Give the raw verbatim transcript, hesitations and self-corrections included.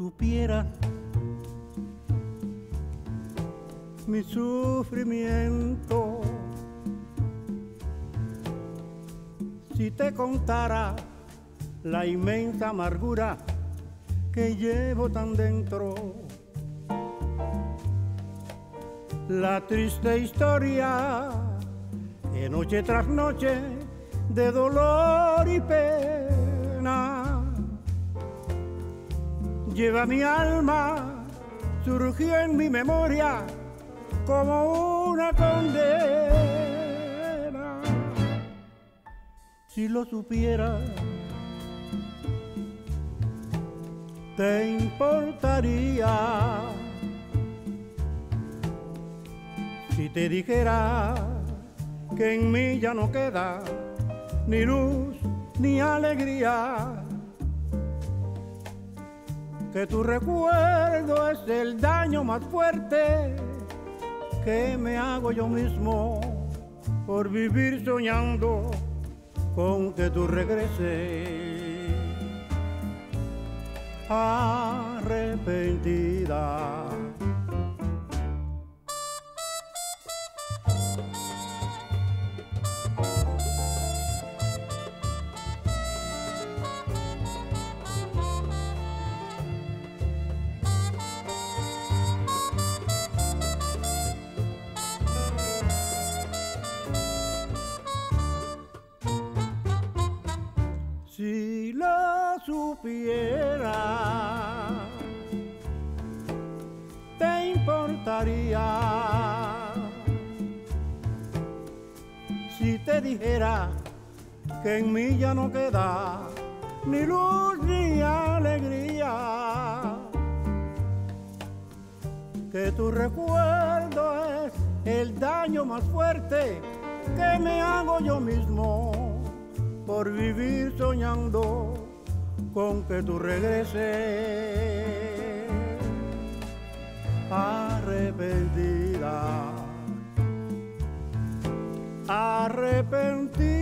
supieras mi sufrimiento, si te contara la inmensa amargura que llevo tan dentro, la triste historia que noche tras noche de dolor y pena lleva mi alma, surgió en mi memoria como una condena. Si lo supieras, te importaría si te dijera que en mí ya no queda ni luz ni alegría, que tu recuerdo es el daño más fuerte que me hago yo mismo por vivir soñando con que tú regreses arrepentida. Si lo supiera, te importaría si te dijera que en mí ya no queda ni luz ni alegría, que tu recuerdo es el daño más fuerte que me hago yo mismo por vivir soñando con que tú regreses arrepentida, arrepentida.